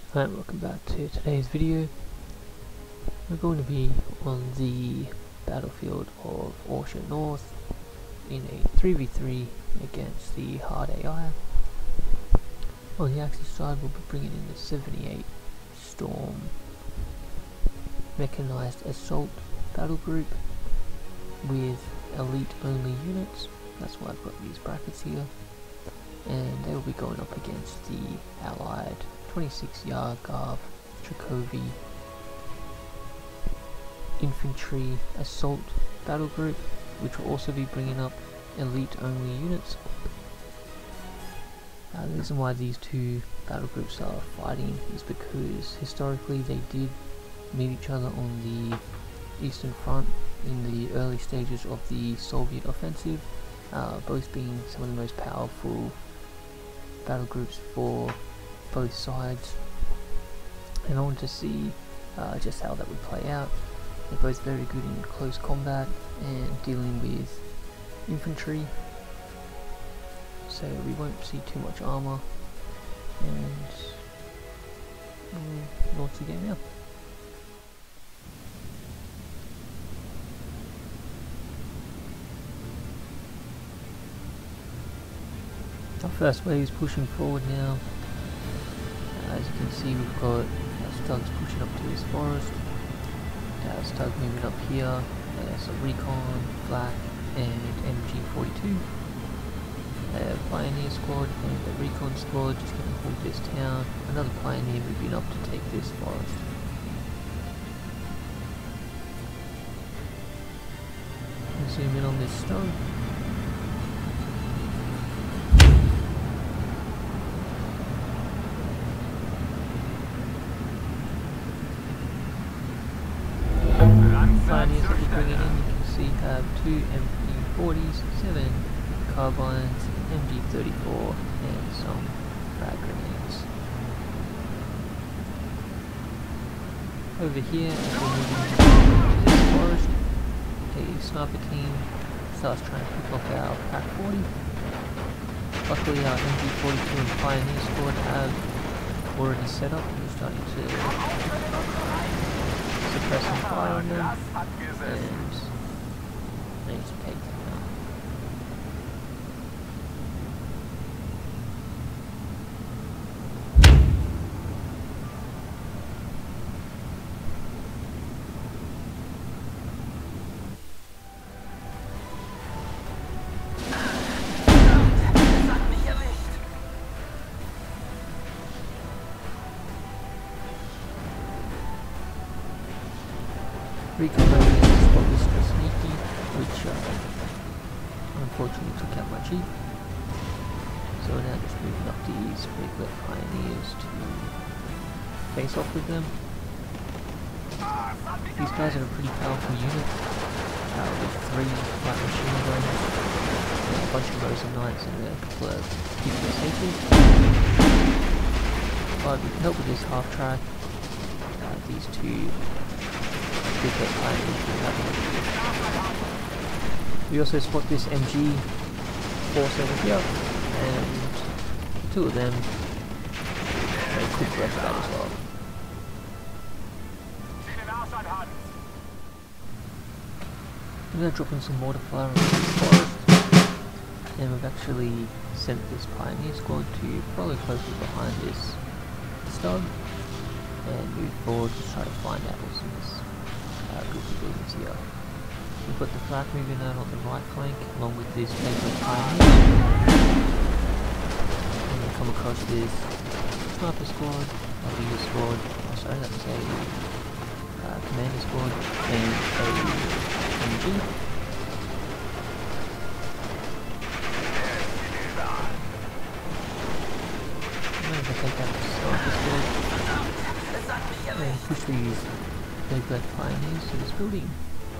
Hi, welcome back to today's video. We're going to be on the battlefield of Orsha North in a 3v3 against the hard AI. On the Axis side, we'll be bringing in the 78 Sturm Mechanized Assault Battlegroup with elite only units. That's why I've got these brackets here. And they will be going up against the allied 26 Yargav Dracovi Infantry Assault Battle Group, which will also be bringing up elite only units. The reason why these two battle groups are fighting is because historically they did meet each other on the Eastern Front in the early stages of the Soviet offensive, both being some of the most powerful battle groups for both sides, and I want to see just how that would play out. They're both very good in close combat and dealing with infantry, so we won't see too much armor, and we'll launch the game now. Our first wave is pushing forward now. As you can see, we've got Stugs pushing up to this forest, Stug moving up here, some Recon, Flak, and MG42. Pioneer squad and the Recon squad just going to hold this town. Another Pioneer moving up to take this forest. Zoom in on this stone. Pioneers that we're bringing in, you can see have two MP40s, 7 carbines, MG34, and some frag grenades. Over here, as we're moving to this forest, a sniper team starts trying to pick off our Pack 40. Luckily our MG42 and Pioneer squad have already set up and are starting to suppress some fire on them, and manage to take them out. Recon spot was still sneaky, which unfortunately took out my Jeep. So we're now just moving up these regular Pioneers to face off with them. These guys are a pretty powerful unit, with 3 light machine guns, and a bunch of Rosen Knights and a couple of PPS-80s. But we can help with this half track. These two we also spot this MG force over here, and 2 of them could break that as well. I'm going to drop in some mortar fire on this forest, and we've actually sent this Pioneer squad to follow closely behind this Stug and move forward to try to find out what's in this group of buildings here. We've got the Flak moving out on the right flank along with this paper Pioneer, and we come across this sniper squad, a leader squad, oh sorry that's a commander squad, and a MG. I'm going to take out the sniper squad and push these big black Pioneers to this building.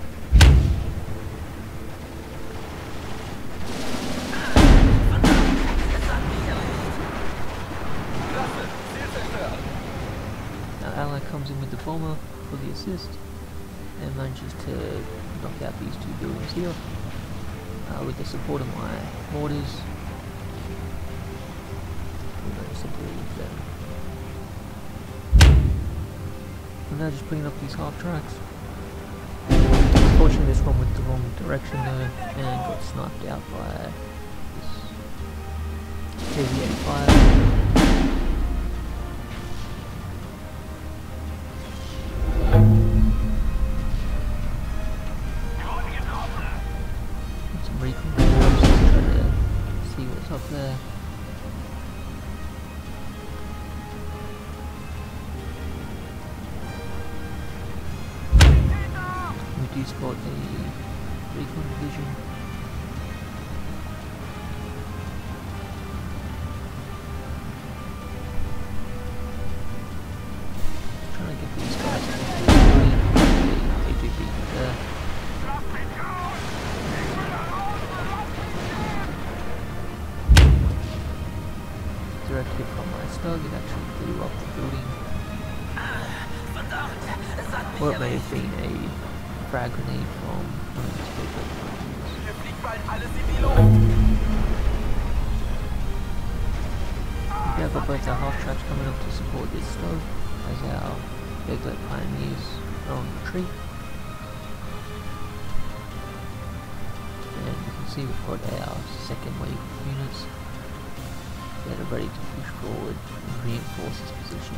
Our ally comes in with the bomber for the assist and manages to knock out these 2 buildings here with the support of my mortars. We managed to bleed them. now just putting up these half tracks. Unfortunately this one went the wrong direction though and got sniped out by this KV-85. Some recon cameras to try to see what's up there. We do spot a recon division. Trying to get these guys to they do beat it there. Directly from my stug, it actually blew up the building. Or it may have been a frag grenade from one of these people. We have got both our half tracks coming up to support this stove as our Beglet pioneers are on retreat. And you can see we've got our second wave of units that are ready to push forward and reinforce this position.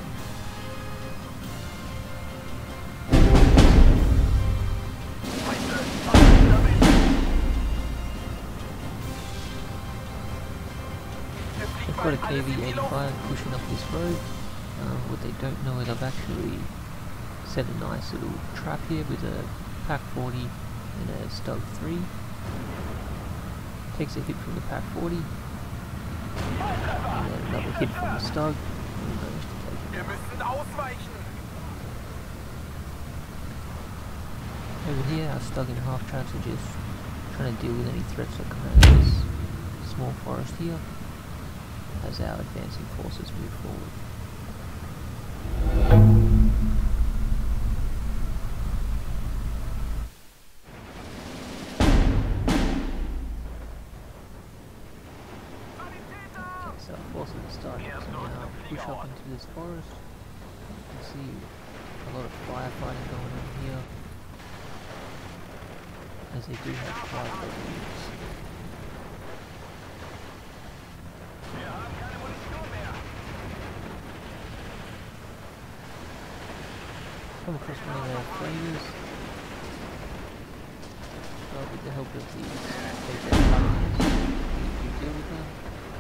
We've got a KV-85 pushing up this road. What they don't know is I've actually set a nice little trap here with a Pack 40 and a Stug 3. Takes a hit from the Pack 40. And then another hit from the Stug. And we managed to take it. Over here, our Stug and half traps are just trying to deal with any threats that come out of this small forest here as our advancing forces move forward. Okay, so our forces are starting to now push up into this forest. You can see a lot of firefighting going on here, as they do have quite a lot of units. Come across one of our flamers. With the help of these big pioneers, you deal with them.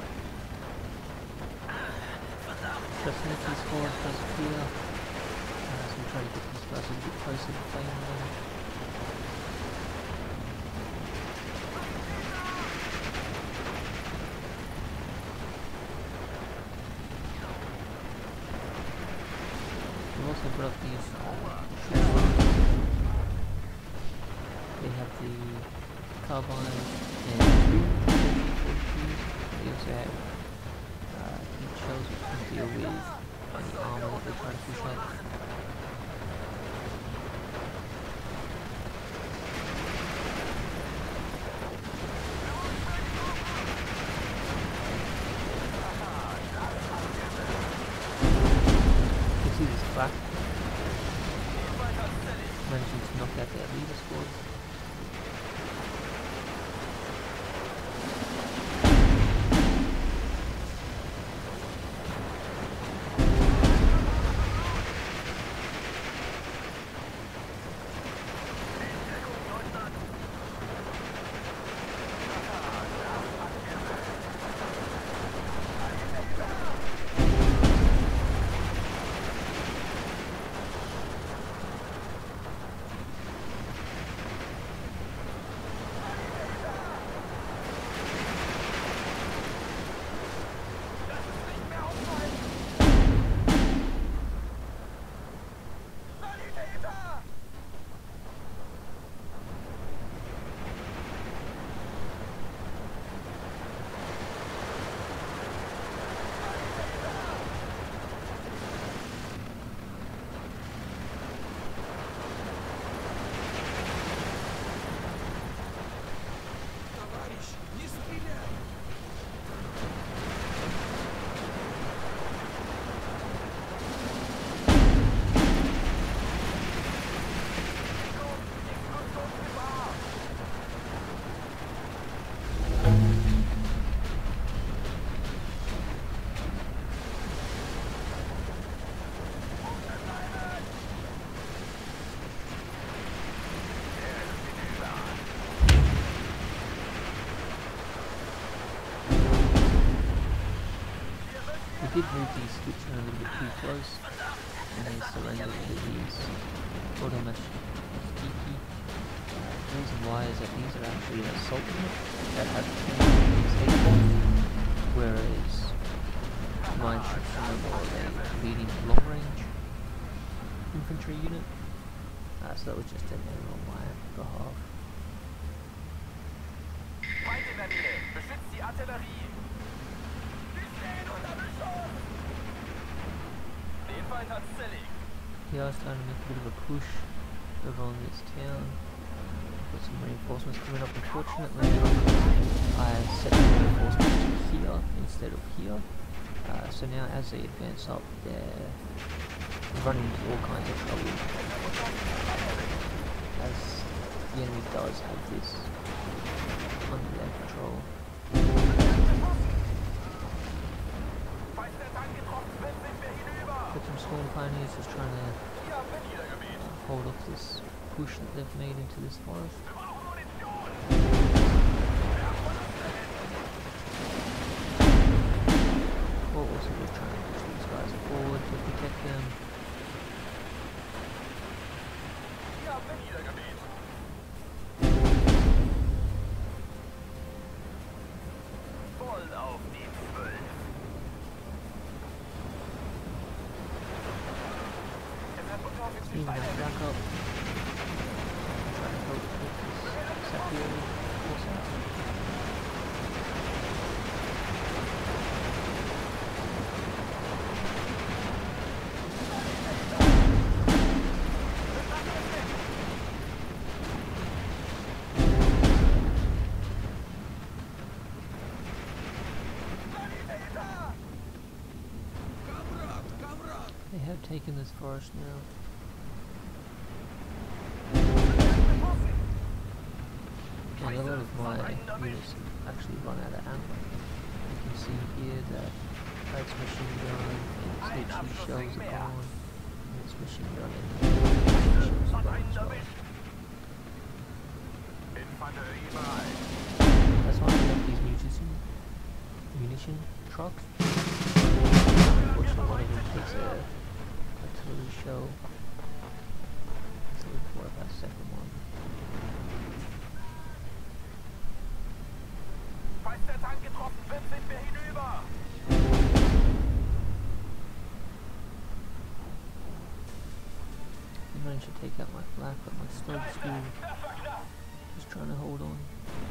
Just make these forward does appear. So we try to get these guys a bit closer to flaming them. We've also got up these they have the carbine and they also have heat shells which can deal with any armor that they try to push up. You can see this flak managing to knock out their leader squad. We did move these scoops in a little bit too close, and they surrendered to these automashiki. The reason why is that these are actually an assault unit that have 10 HP, whereas mine should be more of a medium to long range infantry unit. So that was just an error on my behalf. Here I was trying to make a bit of a push over on this town. Got some reinforcements coming up. Unfortunately, I set the reinforcements to here instead of here. So now as they advance up, they're running into all kinds of trouble, as the enemy does have this under their control. Got some Storm Pioneers just trying to hold off this push that they've made into this forest. We're also just trying to push these guys forward to protect them. Even that back up. Trying to help with this Sapphire force. They have taken this forest now. And a lot of my units have actually run out of ammo. You can see here that its machine gun and its HE shells are gone, and its machine gun and its shells are gone as well. That's why we have these munition trucks. Unfortunately, one of them takes a artillery shell, so we can work out a second one. I managed to take out my flak, but my studs still just trying to hold on.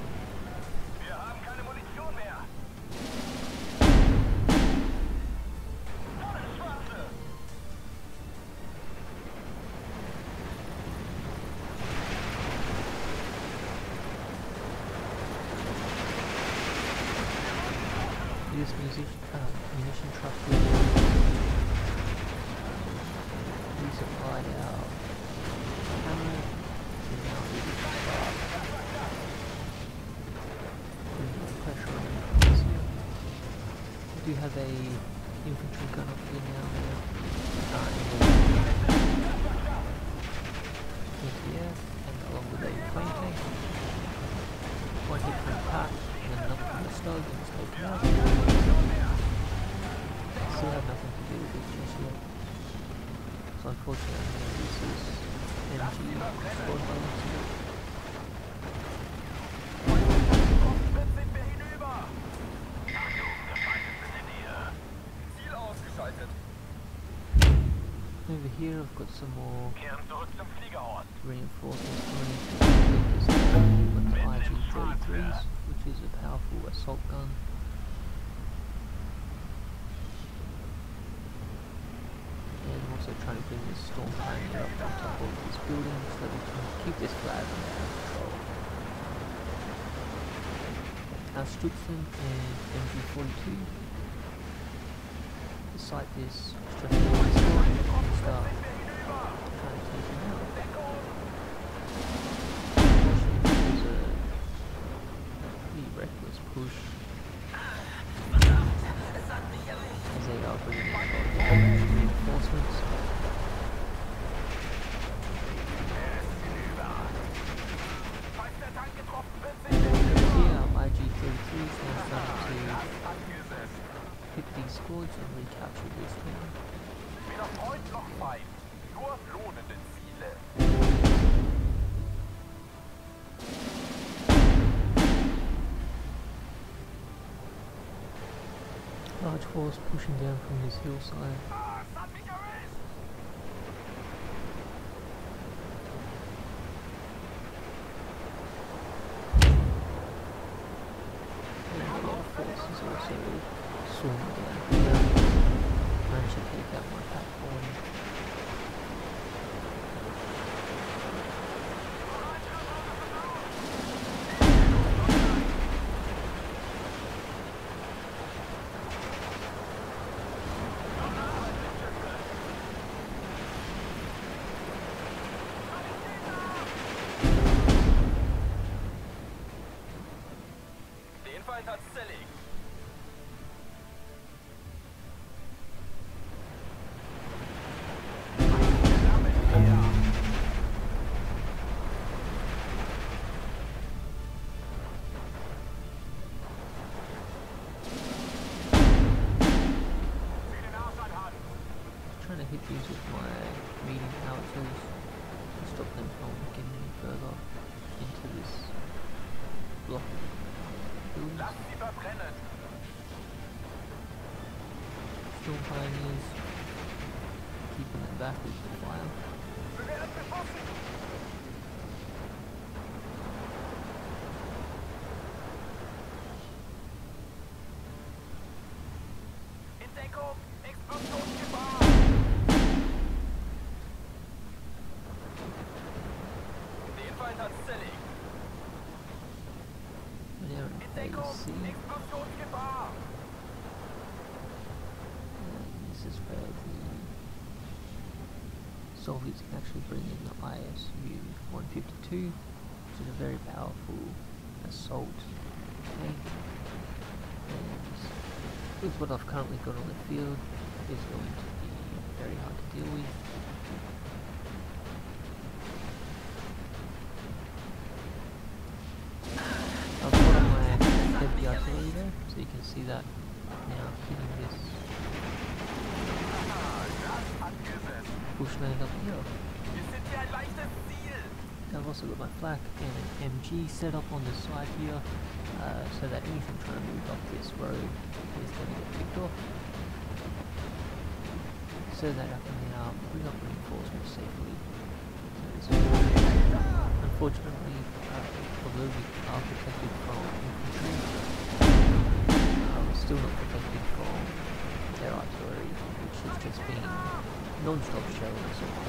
This munition truck will resupplied our ammo, so now we can start putting more pressure on the here. We do have a infantry gun up here now, in here, and along with a plane tank. One hit from the pack, and then another from the stug, and it's taken out. Still have nothing to do with it just yet. So unfortunately, this is MG squad balance here. Over here I've got some more reinforcements coming with the IG-33s, which is a powerful assault gun. And I'm also trying to bring this Storm Pioneer up on top of this building so that we can keep this flag under control. Our Stutzen and MG-42 decide this strategic squad and start trying to take him out. Unfortunately, it was a pretty reckless push as they are bringing in reinforcements. Here our IG-33 is now starting to pick these escorts and recapture this town. Weder Freund noch Feind, nur lohnende Ziele. Large force pushing down from this hillside. And a lot of forces also swarming down here. Managed to take out my platform. Den Feind hat's zerlegt. Trying to hit these with my medium howitzers to stop them from getting any further into this block of buildings. Lass sie verbrennen. Storm pioneers keeping them back with the fire. Wir werden beschossen. In Deckung, Explosionsgefahr. Den Feind hat's zerlegt. We're now In in Deckung, phase C. Explosionsgefahr. And this is where the Soviets can actually bring in the ISU-152, which is a very powerful assault tank. And with what I've currently got on the field, is going to be very hard to deal with. I've got on my heavy artillery there, so you can see that now hitting this bushland up here. Wir sind hier ein leichtes Ziel. I've also got my flak and an MG set up on the side here, so that anything trying to move up this road is going to get picked off. So that I can now bring up reinforcements safely. Unfortunately, although we are protected from infantry, we're still not protected from their artillery, which has just been non-stop shelling us all.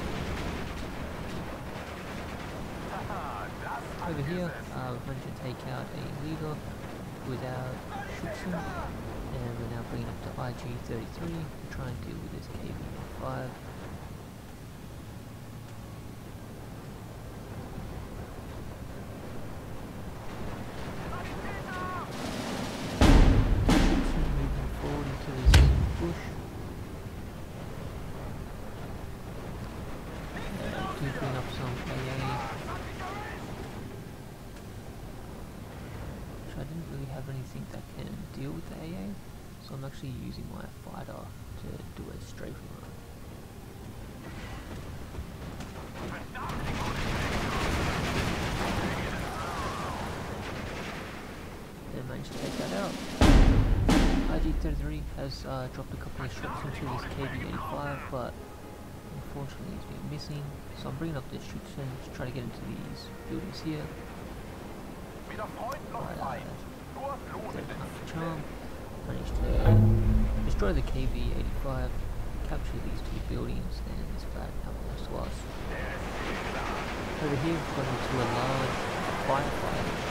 Over here, we've managed to take out a leader without Schützen, and we're now bringing up to IG-33 to try and deal with this KV-5. Schützen moving forward into this bush. Do bring up some AA. I didn't really have anything that can deal with the AA, so I'm actually using my fighter to do a strafe run. And managed to take that out. IG-33 has dropped a couple of shots into this KV-85, but unfortunately it's been missing, so I'm bringing up this Schützen to try to get into these buildings here. Weder Freund noch Feind, nur lohnende Charm managed to destroy the KV-85, capture these two buildings, and this flag now belongs to us. Over here we've got into a large firefight.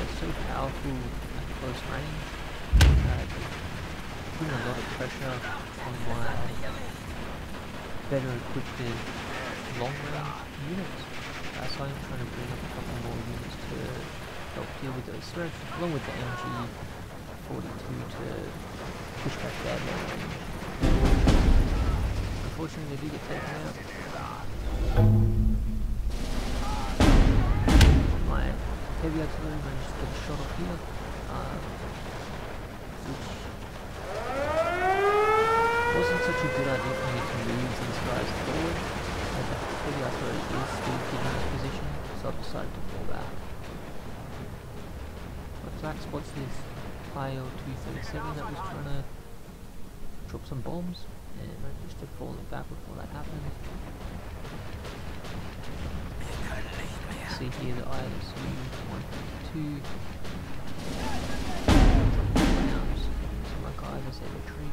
so powerful at close range. Putting a lot of pressure on my better equipped long range units. So I'm trying to bring up a couple more units to help deal with those threats, along with the MG42 to push back that long range. Unfortunately, they do get taken out. My heavy artillery managed to get a shot off here, which wasn't such a good idea for me to move these guys forward, as the heavy artillery is still keeping this position, so I've decided to fall back. My flak spots this IL-237 that was trying to drop some bombs, and managed to fall back before that happened. See here the ISU-152 dropping rounds to my guys as they retreat.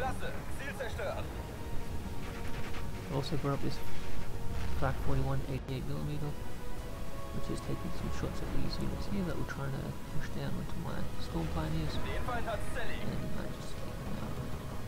I also brought up this flak 41 88mm, which is taking some shots at these units here that were trying to push down onto my Storm Pioneers, and manages to take them out.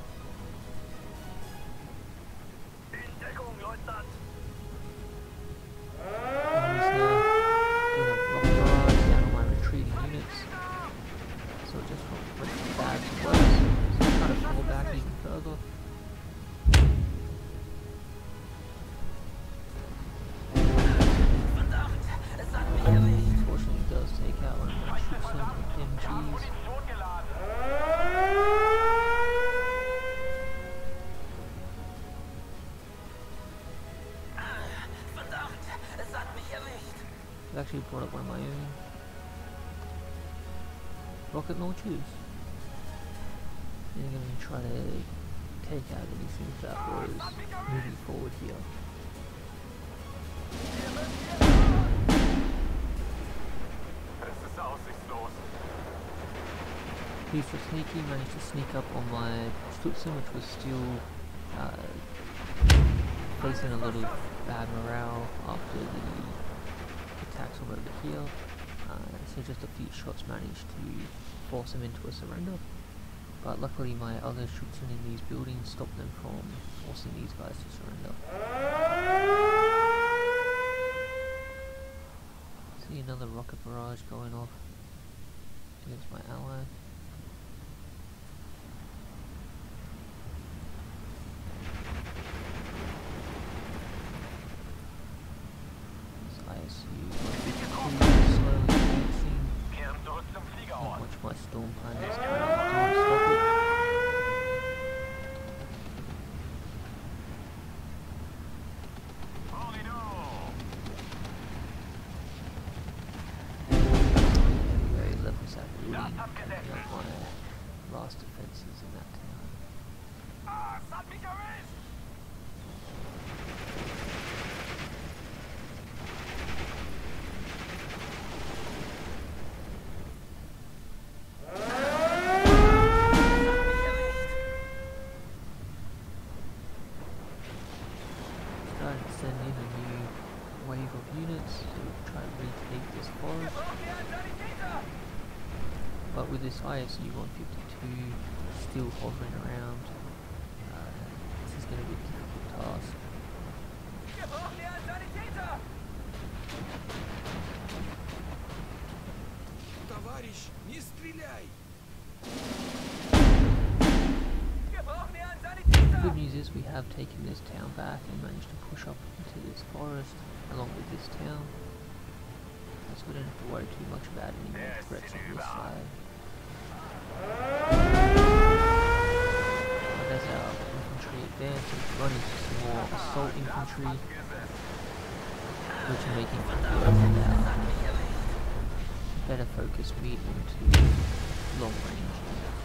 I've actually brought up one of my own rocket launchers, and I'm going to try to take out anything that was moving forward here. He's for sneaky, managed to sneak up on my Stutzen, which was still facing a lot of bad morale after the attacks over here. So just a few shots managed to force them into a surrender, but luckily my other Stutzen in these buildings stopped them from forcing these guys to surrender. See another rocket barrage going off against my ally. My Storm Pioneers trying to stop it. Very level set building, and my last defences in that town. Send in a new wave of units to try and retake this forest, but with this ISU-152 still hovering around, this is going to be a difficult task. The good news is we have taken this town back and managed to push up into this forest along with this town, so we don't have to worry too much about any more threats on this side. And as our infantry advance, we run into some more assault infantry, which are making better focus medium to long range.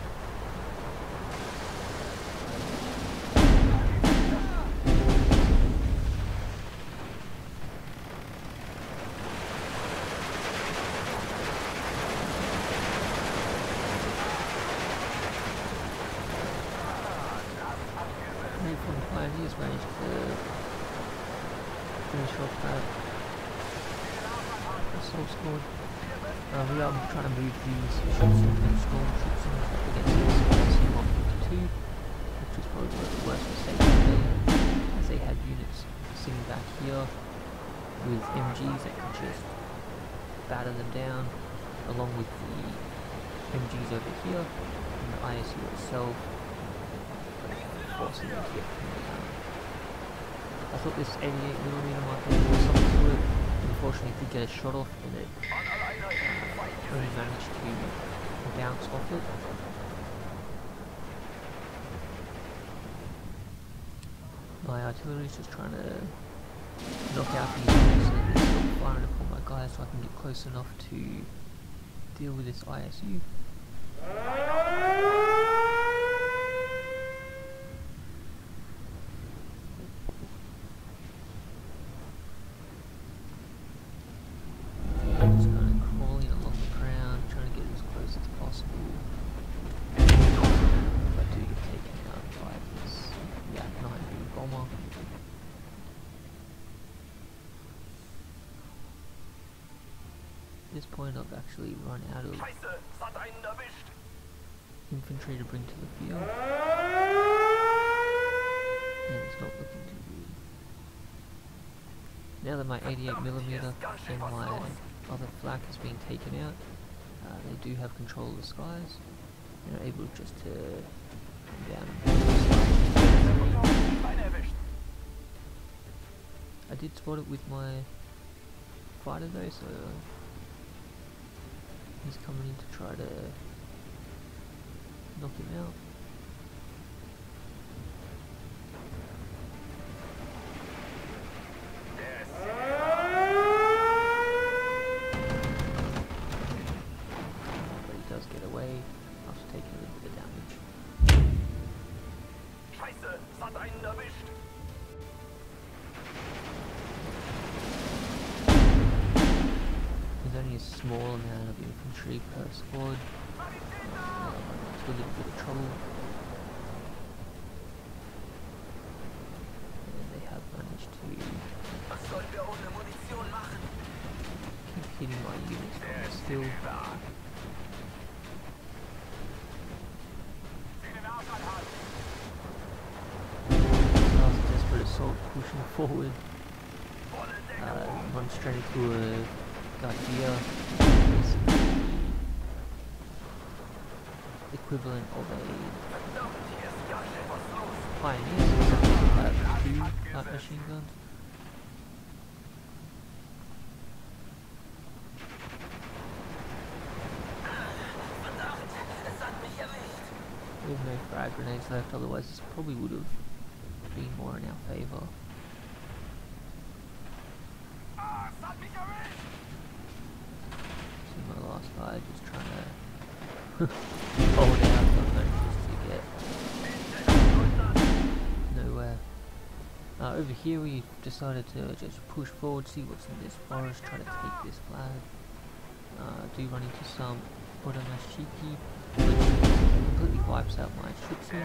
From the Pioneers managed to finish off that assault squad. We are trying to move these ships and stormships up against this C-152, which is probably one of the worst mistakes they made, as they had units sitting back here with MGs that could just batter them down, along with the MGs over here, and the ISU itself, forcing them to get pinned down. I thought this 88mm might be something to it. Unfortunately, if you get a shot off, then it only managed to bounce off it. My artillery is just trying to knock out these units so that they stop firing upon my guys so I can get close enough to deal with this ISU. Just kind of crawling along the ground, trying to get as close as possible. If I do get taken out by this Yak-9B bomber. At this point I've actually run out of infantry to bring to the field, and it's not looking too good. Now that my 88mm and my other flak has been taken out, they do have control of the skies and are able just to come down and I did spot it with my fighter though, so he's coming in to try to knock him out. But he does get away after taking a little bit of damage. Scheiße, es hat einen erwischt. There's only a small amount of infantry per squad. It's a little bit of trouble. And they have managed to keep hitting my units from still. Last desperate assault pushing forward. Run straight into a Gardia, basically the equivalent of a Pioneer, so have 2 light machine guns. We have no frag grenades left, otherwise this probably would have been more in our favour. My last guy just trying to hold out something just to get nowhere. Over here we decided to just push forward, see what's in this forest, try to take this flag. Do run into some Oramashiki, which completely wipes out my Schützen.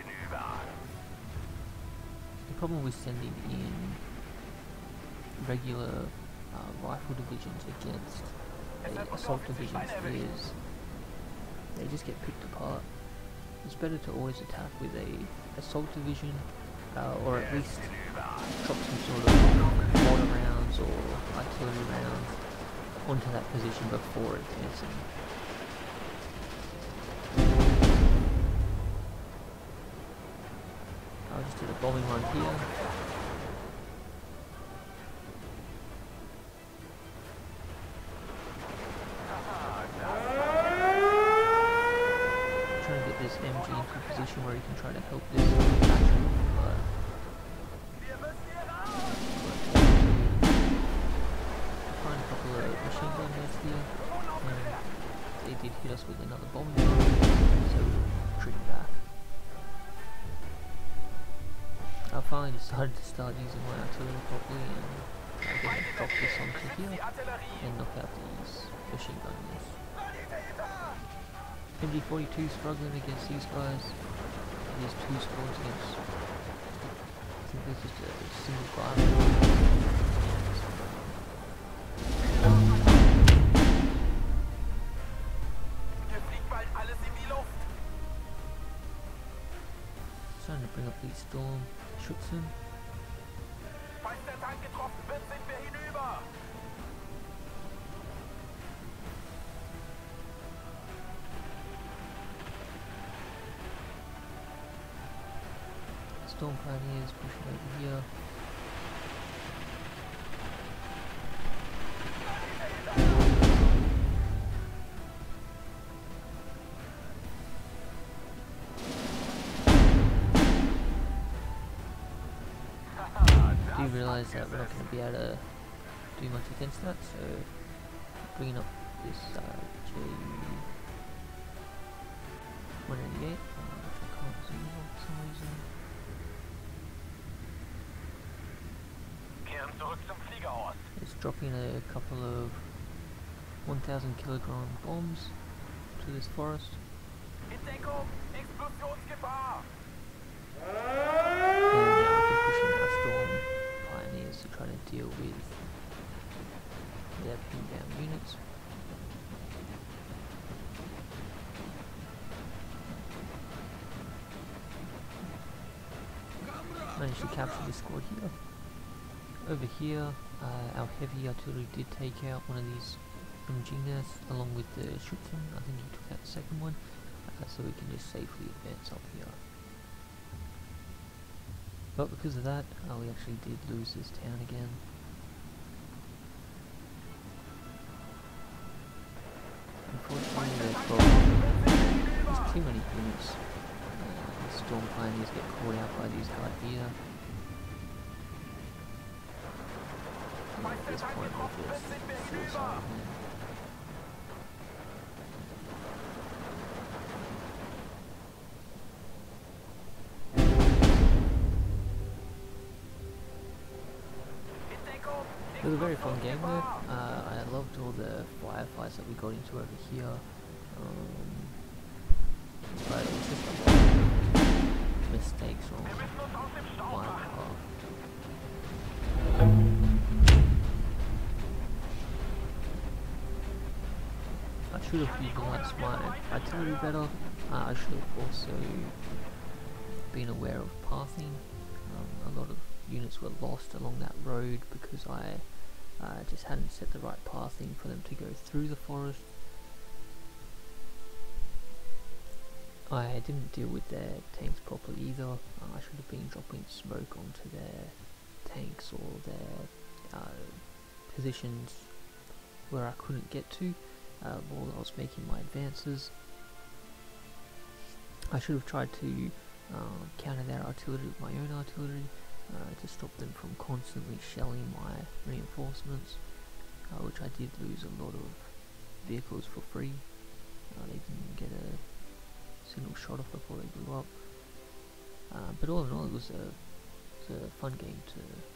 The problem with sending in regular rifle divisions against assault divisions is they just get picked apart. It's better to always attack with a assault division, or at least drop some sort of mortar rounds or artillery rounds onto that position before advancing. I'll just do the bombing run here. This MG into a position where he can try to help this faction, but find a couple of machine gun nets here, and they did hit us with another bomb, so we retreated back. I finally decided to start using my artillery properly and again drop this onto here and knock out these machine gun nets. MG42 struggling against these guys. There's 2 squads against. I think there's just a single guy. bring up the Sturm Schützen. Falls der Tank getroffen wird, sind wir hinüber. Storm Pioneers pushing over here. I do realise that we're not going to be able to do much against that, so bringing up this Ju-188, which I can't zoom in on for some reason. Kehren zurück zum Fliegerhaus. It's dropping a couple of 1,000 kilogram bombs to this forest. In Deckung! Explosionsgefahr! And now we can push in our Storm Pioneers to try to deal with their pinned down units. Managed to capture this squad here. Over here, our heavy artillery did take out one of these engineers along with the Schützen. I think he took out the second one, so we can just safely advance up here. But because of that, we actually did lose this town again. Unfortunately, there's too many units. The Storm Pioneers get caught out by these Gardia. At this point, we're just suicide, man. It was a very fun game though. I loved all the firefights that we got into over here. But it was just a lot of mistakes on my part. I should have utilised my artillery better. I should have also been aware of pathing. A lot of units were lost along that road because I just hadn't set the right pathing for them to go through the forest. I didn't deal with their tanks properly either. I should have been dropping smoke onto their tanks or their positions where I couldn't get to while I was making my advances. I should have tried to counter their artillery with my own artillery to stop them from constantly shelling my reinforcements, which I did lose a lot of vehicles for free. They didn't get a single shot off before they blew up. But all in all, it was a fun game to